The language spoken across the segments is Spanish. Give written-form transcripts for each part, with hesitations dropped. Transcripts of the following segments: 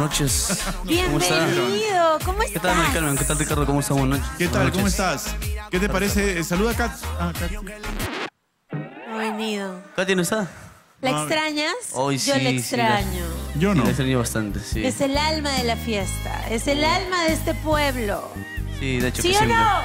noches. Bienvenido, ¿cómo estás? ¿Qué tal, Mari Carmen? ¿Qué tal, Ricardo? ¿Cómo estás? Buenas noches. ¿Qué tal? ¿Cómo estás? ¿Qué te parece? Saluda a Kat. Kat. No ha venido. ¿Katy no está? ¿La No. extrañas? Hoy Yo sí, la sí, extraño. Yo no. La extraño bastante, sí. Es el alma de la fiesta, es el alma de este pueblo. Sí, de hecho ¿Sí que o siempre. no?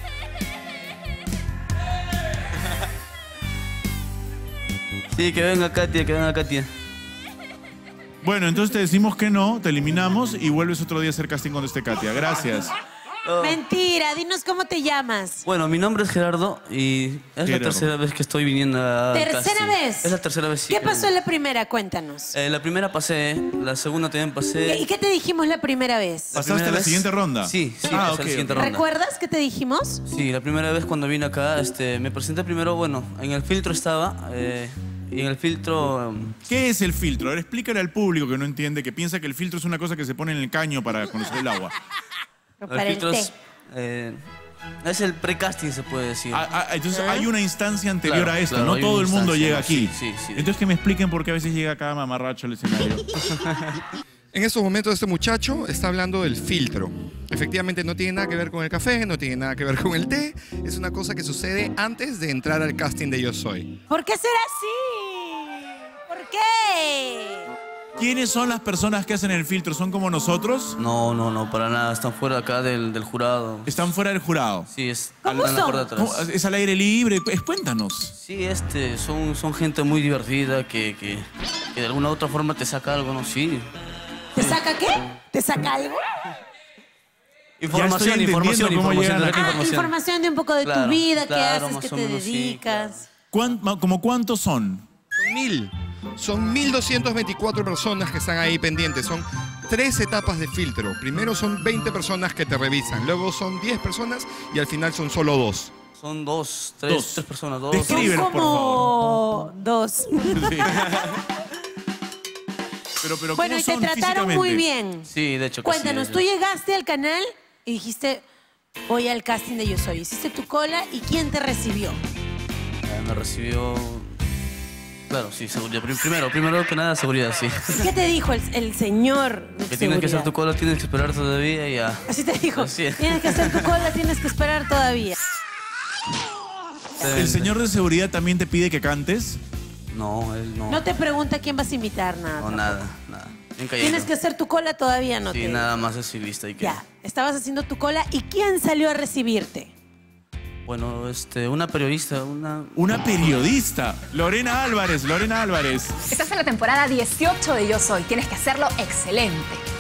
Sí, que venga Katia, que venga Katia. Bueno, entonces te decimos que no, te eliminamos y vuelves otro día a hacer casting cuando esté Katia. Gracias. Oh. Mentira, dinos cómo te llamas. Bueno, mi nombre es Gerardo y es Gerardo. la tercera vez que estoy viniendo a ¿Tercera casting. vez? Es la tercera vez, sí. ¿Qué pasó en la primera? Cuéntanos. La primera pasé, la segunda también pasé. ¿Y qué te dijimos la primera vez? La ¿Pasaste primera a la vez- siguiente ronda? Sí, sí, Ah, pasé ok, a la siguiente ok. ronda. ¿Recuerdas qué te dijimos? Sí, la primera vez cuando vine acá, me presenté primero, bueno, en el filtro estaba, y en el filtro... ¿Qué es el filtro? A ver, explícale al público que no entiende, que piensa que el filtro es una cosa que se pone en el caño para conocer el agua. Para el filtro té. es el pre-casting, se puede decir. Entonces hay una instancia anterior Claro, a esta, claro, no hay todo una el mundo instancia, llega ¿no? aquí. Sí, sí. Entonces que me expliquen por qué a veces llega cada mamarracho al escenario. En estos momentos este muchacho está hablando del filtro. Efectivamente no tiene nada que ver con el café, no tiene nada que ver con el té. Es una cosa que sucede antes de entrar al casting de Yo Soy. ¿Por qué será así? ¿Por qué? ¿Quiénes son las personas que hacen el filtro? ¿Son como nosotros? No, para nada, están fuera acá del jurado. Están fuera del jurado. Sí, es ¿Cómo en la son? parte de ¿Cómo? atrás. ¿Es al aire libre? Cuéntanos. Sí, son gente muy divertida que de alguna u otra forma te saca algo, ¿no? Sí. ¿Te saca qué? ¿Te saca algo? Información, entendiendo información, cómo información, llegan directa acá. Información de un poco de tu Claro, vida, qué claro, haces, más qué o te menos, sí, dedicas. ¿Como cuántos son? Son 1000. Son 1224 personas que están ahí pendientes. Son 3 etapas de filtro. Primero son 20 personas que te revisan. Luego son 10 personas y al final son solo 2. Son Dos. tres personas, dos. Describe. Son por favor. como dos. Sí. Pero Bueno, ¿cómo y te son trataron físicamente? muy bien. Sí, de hecho que Cuéntanos, sí. tú llegaste al canal y dijiste, voy al casting de Yo Soy. Hiciste tu cola y ¿quién te recibió? Me recibió... Claro, sí, seguridad. Primero que nada, seguridad, sí. ¿Y qué te dijo el señor de Que tienes que hacer seguridad? tu cola, tienes que esperar todavía y ya. Así te dijo, Así es. tienes que hacer tu cola, tienes que esperar todavía. ¿El señor de seguridad también te pide que cantes? No, él no. No te pregunta quién vas a invitar, nada. No, nada. Bien calladito. Tienes que hacer tu cola todavía, no Sí, te... nada más así lista y que... Ya, estabas haciendo tu cola y ¿quién salió a recibirte? Bueno, una periodista, Una periodista. Lorena Álvarez. Estás en la temporada 18 de Yo Soy. Tienes que hacerlo excelente.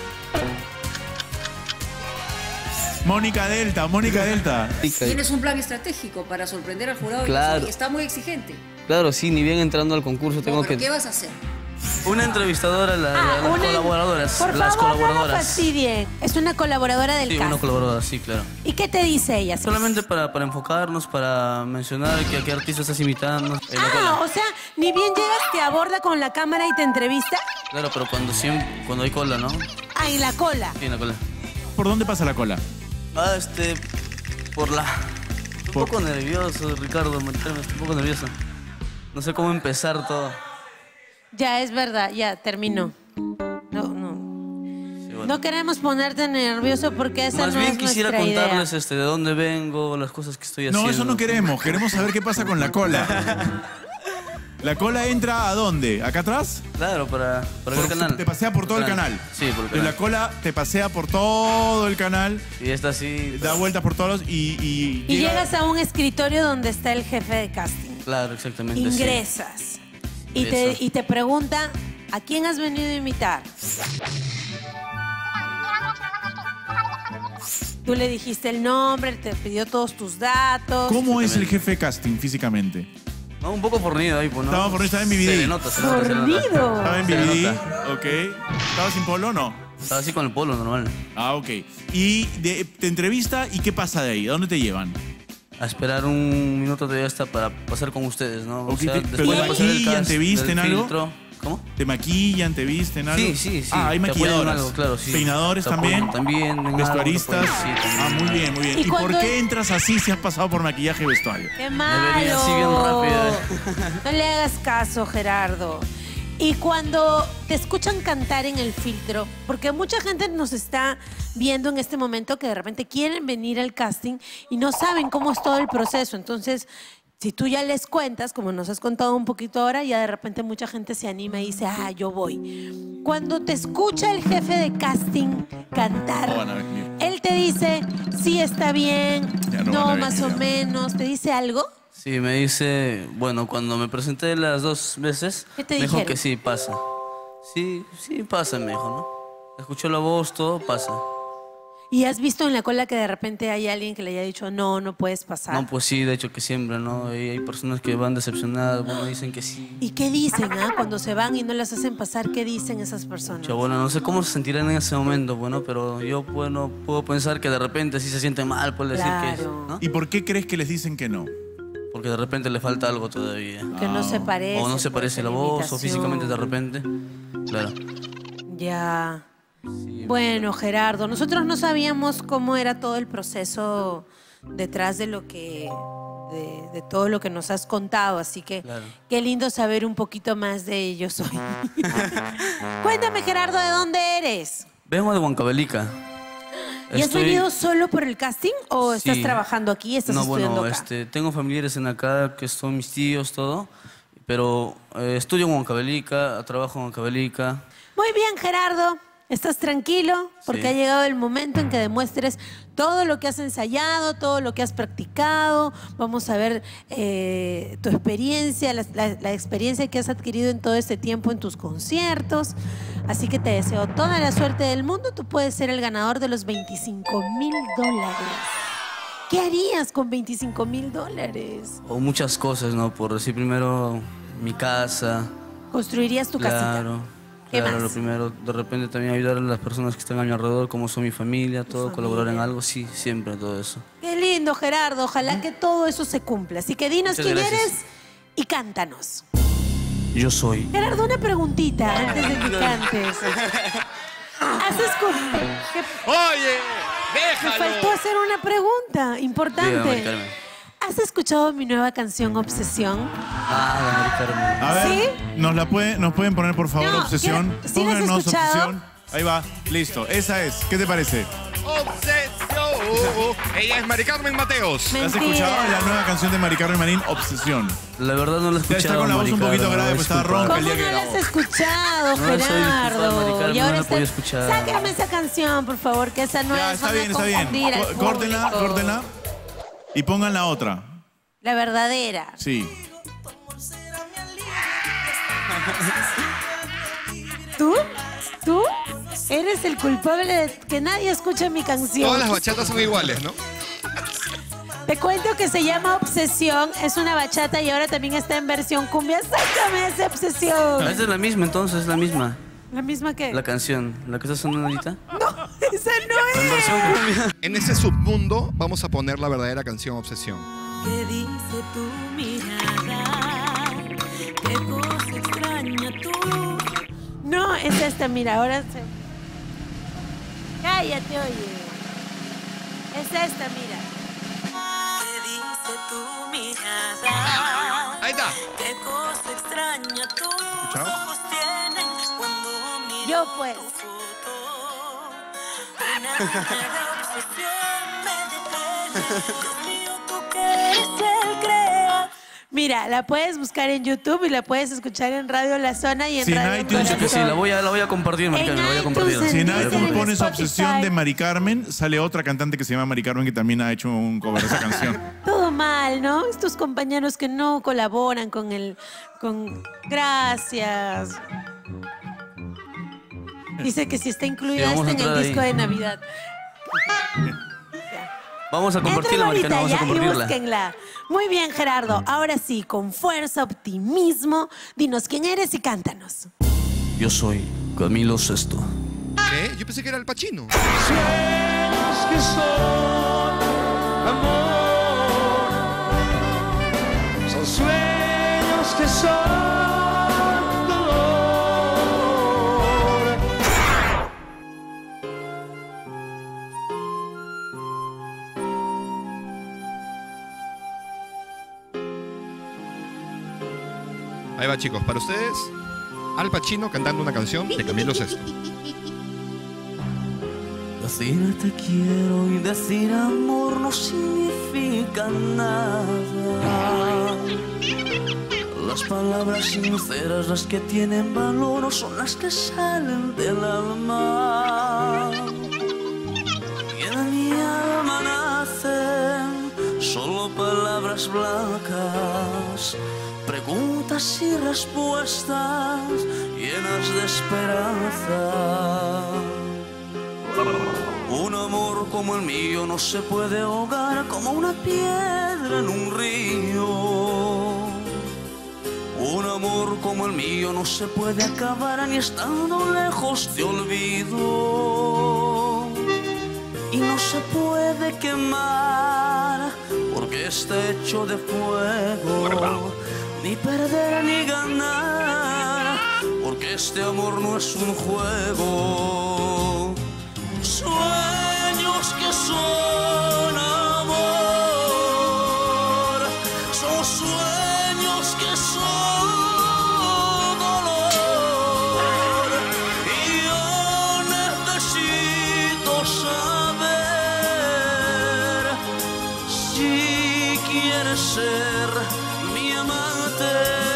Mónica Delta. Tienes un plan estratégico para sorprender al jurado. Claro. Y está muy exigente. Claro, sí, ni bien entrando al concurso tengo ¿Pero que... qué vas a hacer? Una entrevistadora, las colaboradoras. Por las favor, no la colaboradoras. fastidien. Es una colaboradora del Sí, cast. una colaboradora, sí, claro. ¿Y qué te dice ella? Solamente para enfocarnos, para mencionar a qué artista estás imitando. en la cola. O sea, ni bien llegas, te aborda con la cámara y te entrevista. Claro, pero cuando hay cola, ¿no? Ah, en la cola. Sí, en la cola. ¿Por dónde pasa la cola? Por la... Un poco nervioso, Ricardo, estoy un poco nervioso. No sé cómo empezar todo. Ya, es verdad, ya, terminó. No. Sí, bueno. No queremos ponerte nervioso porque esa Más no bien es quisiera nuestra idea. contarles de dónde vengo, las cosas que estoy haciendo. No, eso no queremos. Queremos saber qué pasa con la cola. ¿La cola entra a dónde? ¿Acá atrás? Claro, para el canal. Te pasea por todo el canal. Sí, por el De canal. la cola te pasea por todo el canal, Y esta sí... da vueltas por todos Y llega- llegas a un escritorio donde está el jefe de casting. Claro, exactamente. sí. Ingresas. Ingreso. Y te pregunta, ¿a quién has venido a invitar? Tú le dijiste el nombre, te pidió todos tus datos. ¿Cómo es el jefe de casting físicamente? No, un poco fornido ahí, pues, ¿no? Estaba en BBD. Se le nota, se le nota. Fornido. Estaba en Se le BBD, nota. ok. ¿Estaba sin polo o no? Estaba así con el polo, normal. Ah, ok. Y te entrevista y ¿qué pasa de ahí? ¿A dónde te llevan? A esperar un minuto todavía hasta para pasar con ustedes, ¿no? Ok, O sea, pero después de pasar el maquillan, cast, ¿te visten del algo? filtro. ¿Cómo? ¿Te maquillan, te visten algo? Sí. Ah, hay te apoyan en maquilladoras. algo, claro, sí. ¿Peinadores Te apoyan también? También. en ¿Vestuaristas? algo, te apoyan, sí, también. Ah, muy bien, muy bien. ¿Y ¿Y por cuando- qué entras así si has pasado por maquillaje y vestuario? ¡Qué malo! venía así bien rápido. No le hagas caso, Gerardo. Y cuando te escuchan cantar en el filtro, porque mucha gente nos está viendo en este momento que de repente quieren venir al casting y no saben cómo es todo el proceso. Entonces, si tú ya les cuentas, como nos has contado un poquito ahora, ya de repente mucha gente se anima y dice, yo voy. Cuando te escucha el jefe de casting cantar, No van a venir. él te dice, sí, está bien, Ya no no, van a más venir, o ya. menos, ¿te dice algo? Sí, me dice, bueno, cuando me presenté las 2 veces, ¿Qué te me dijo dijeron? que sí, pasa. Sí, sí, pasa, me dijo, ¿no? Escuchó la voz, todo pasa. ¿Y has visto en la cola que de repente hay alguien que le haya dicho, no, no puedes pasar? No, pues sí, de hecho que siempre, ¿no? Y hay personas que van decepcionadas, bueno, dicen que sí. ¿Y qué dicen, cuando se van y no las hacen pasar? ¿Qué dicen esas personas? Yo, bueno, no sé cómo se sentirán en ese momento, bueno, pero yo, bueno, puedo pensar que de repente sí se sienten mal, puede decir que, Claro. ¿no? ¿Y por qué crees que les dicen que no? Porque de repente le falta algo todavía. Que no se parece. O no se puede parece ser la voz, o imitación. físicamente de repente. Claro. Ya. Sí, Bueno, Gerardo, nosotros no sabíamos cómo era todo el proceso detrás de lo que... De todo lo que nos has contado, así que Claro. qué lindo saber un poquito más de Yo Soy. Cuéntame, Gerardo, ¿de dónde eres? vengo de Huancavelica. ¿Y has venido solo por el casting o estás Sí. trabajando aquí, estás No, estudiando bueno, acá? tengo familiares en acá que son mis tíos, todo. Pero estudio en Huancavelica, trabajo en Huancavelica. Muy bien, Gerardo. ¿Estás tranquilo? Porque Sí. ha llegado el momento en que demuestres todo lo que has ensayado, todo lo que has practicado. Vamos a ver tu experiencia, la experiencia que has adquirido en todo este tiempo en tus conciertos. Así que te deseo toda la suerte del mundo. Tú puedes ser el ganador de los $25,000. ¿Qué harías con $25,000? O muchas cosas, ¿no? Por decir primero mi casa. ¿Construirías tu casita? Claro. ¿Qué Claro, más? lo primero, de repente también ayudar a las personas que están a mi alrededor, como son mi familia, todo, colaborar en familia. algo, sí, siempre todo eso. Qué lindo, Gerardo. Ojalá que todo eso se cumpla. Así que dinos Muchas quién gracias. eres y cántanos. Yo soy. Gerardo, una preguntita antes de que cantes. ¡Oye! Me faltó ¡Déjalo! hacer una pregunta Dígame, importante. Mari Carmen. ¿Has escuchado mi nueva canción Obsesión? Ah, Mari Carmen. A ver, ¿Sí? ¿nos pueden poner por favor No, Obsesión? ¿sí la has Pónganos escuchado? Obsesión. Ahí va, listo. Esa es. ¿Qué te parece? ¡Obsesión! Ella es Mari Carmen Mateos. ¿La has Mentira. escuchado? La nueva canción de Mari Carmen Marín, Obsesión. La verdad no la he Ya escuchado. está con la voz Mari un poquito Carmen, grave, pues estaba disculpa. ronca. ¿Cómo el día que no la has grabó. escuchado, No, soy disculpar, Mari Gerardo? Carmen, Y ahora no la está- podía escuchar. Sácame esa canción, por favor, que esa no Ya, es. está van a bien, está bien. confundir al Córtenla, público. córtenla. Y pongan la otra. La verdadera. Sí. ¿Tú? ¿Tú? Eres el culpable de que nadie escuche mi canción. Todas las bachatas son iguales, ¿no? Te cuento que se llama Obsesión, es una bachata y ahora también está en versión cumbia. ¡Sácame esa obsesión! Esa es la misma, entonces, la misma. ¿La misma que? La canción, la que está sonando ahorita. No, esa no En es. versión cumbia. En ese submundo vamos a poner la verdadera canción Obsesión. ¿Qué dice tu mirada? ¿Qué cosa extraña tú? No, es esta, mira, ahora se... Cállate, oye. Es esta, mira. ¿Qué dice tu mirada? Ahí está. ¿Qué cosa extraña tus ¿Escuchado? ojos tienen cuando miran Yo, pues. tu foto? Una nueva obsesión me detiene. Dios mío, tú que eres el creador. Mira, la puedes buscar en YouTube y la puedes escuchar en Radio La Zona y en Sí, en Radio iTunes, Dicho que sí, la voy a compartir, Mari En Carmen, la voy a iTunes, compartir. Si en Dice en iTunes pones Spotify. Obsesión de Mari Carmen, sale otra cantante que se llama Mari Carmen que también ha hecho un cover de esa canción. Todo mal, ¿no? Estos compañeros que no colaboran con el... Gracias. Dice que si está incluida Sí, vamos esta a en el entrar disco ahí. de Navidad. Vamos a Entren compartirla, Mari ahorita Carmen, vamos a ya y compartirla. búsquenla. Muy bien, Gerardo. Ahora sí, con fuerza, optimismo, dinos quién eres y cántanos. Yo soy Camilo Sesto. ¿Qué? Yo pensé que era el Pachino. Son sueños que son dolor. Ahí va, chicos. Para ustedes, Al Pacino cantando una canción de Camilo VI. Decir te quiero y decir amor no significa nada. Las palabras sinceras, las que tienen valor, son las que salen del alma. Y en mi alma nacen solo palabras blancas, preguntas y respuestas llenas de esperanza. Un amor como el mío no se puede ahogar como una piedra en un río. Un amor como el mío no se puede acabar ni estando lejos de olvido. Y no se puede quemar porque está hecho de fuego. Ni perder ni ganar porque este amor no es un juego. Sueños que son amor, son sueños que son dolor. Y yo necesito saber si quieres ser mi amante.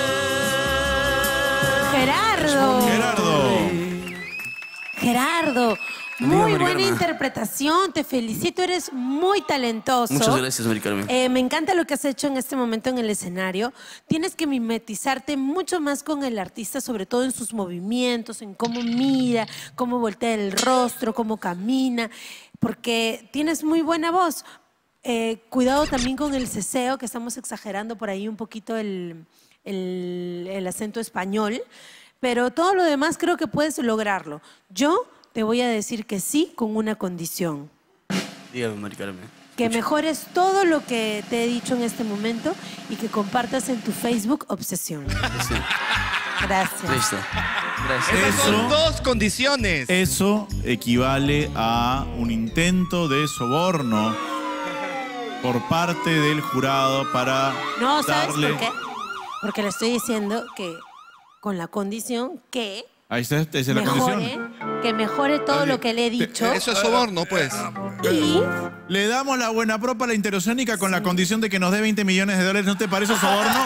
Gerardo, muy buena interpretación, te felicito, eres muy talentoso. Muchas gracias, Mari Carmen. Me encanta lo que has hecho en este momento en el escenario. Tienes que mimetizarte mucho más con el artista, sobre todo en sus movimientos, en cómo mira, cómo voltea el rostro, cómo camina, porque tienes muy buena voz. Cuidado también con el ceseo, que estamos exagerando por ahí un poquito el acento español, pero todo lo demás creo que puedes lograrlo. Yo te voy a decir que sí con una condición. Dígame, Mari Carmen. Que mejores todo lo que te he dicho en este momento y que compartas en tu Facebook Obsesión. Sí. Gracias. Listo. Gracias. Esas son dos condiciones. Eso equivale a un intento de soborno por parte del jurado para No, ¿sabes darle... por qué? Porque le estoy diciendo que con la condición que Ahí está, esa es la condición. que mejore todo lo que le he dicho. Eso es soborno, pues. Y Le damos la buena propa a la Interoceánica con la condición de que nos dé 20 millones de dólares. ¿No te parece soborno?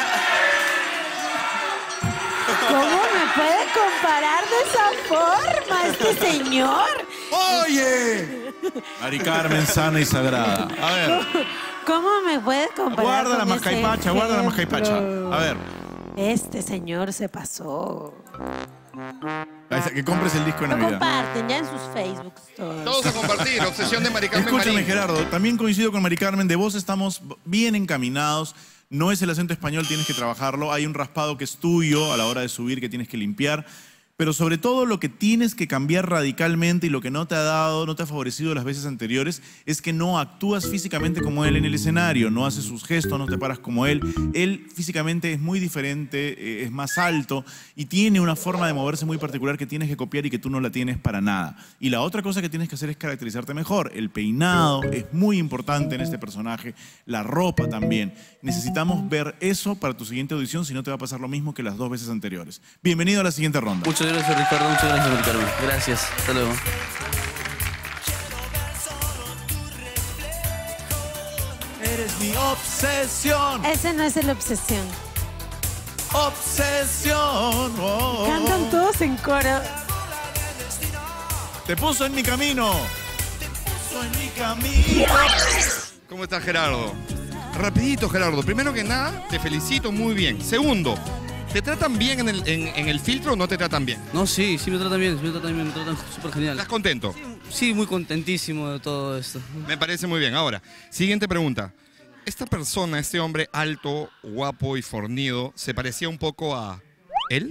¿cómo me puede comparar de esa forma este señor? ¡Oye! Mari Carmen, sana y sagrada. A ver, ¿Cómo me puede comparar guarda la con ese mascaipacha, guarda la mascaipacha. ejemplo? A ver, Este señor se pasó. que compres el disco de Lo Navidad. comparten ya en sus Facebooks todos. Todos a compartir. Obsesión de Mari Carmen Escúchame, Marín. Gerardo, también coincido con Mari Carmen, de voz estamos bien encaminados. No es el acento español, tienes que trabajarlo. Hay un raspado que es tuyo a la hora de subir que tienes que limpiar. Pero sobre todo lo que tienes que cambiar radicalmente y lo que no te ha dado, no te ha favorecido las veces anteriores, es que no actúas físicamente como él en el escenario, no haces sus gestos, no te paras como él. Él físicamente es muy diferente, es más alto y tiene una forma de moverse muy particular que tienes que copiar y que tú no la tienes para nada. Y la otra cosa que tienes que hacer es caracterizarte mejor. El peinado es muy importante en este personaje, la ropa también. Necesitamos ver eso para tu siguiente audición, si no te va a pasar lo mismo que las dos veces anteriores. Bienvenido a la siguiente ronda. Muchas gracias, Ricardo. Muchas gracias, Mari Carmen. Gracias. Hasta luego. Eres mi obsesión, Ese no es el Obsesión. obsesión. Oh, oh, Cantan oh. todos en coro. Te puso en mi camino. Te puso en mi camino. ¿Cómo estás, Gerardo? Rapidito, Gerardo. Primero que nada, te felicito muy bien. Segundo, ¿te tratan bien en el filtro o no te tratan bien? No, sí, sí me tratan bien, me tratan súper genial. ¿Estás contento? Sí, muy contentísimo de todo esto. Me parece muy bien. Ahora, siguiente pregunta. ¿Esta persona, este hombre alto, guapo y fornido, se parecía un poco a él?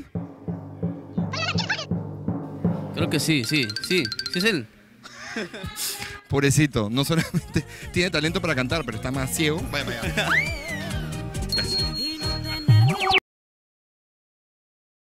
Creo que sí es él. Pobrecito, no solamente tiene talento para cantar, pero está más ciego. Vaya, vaya.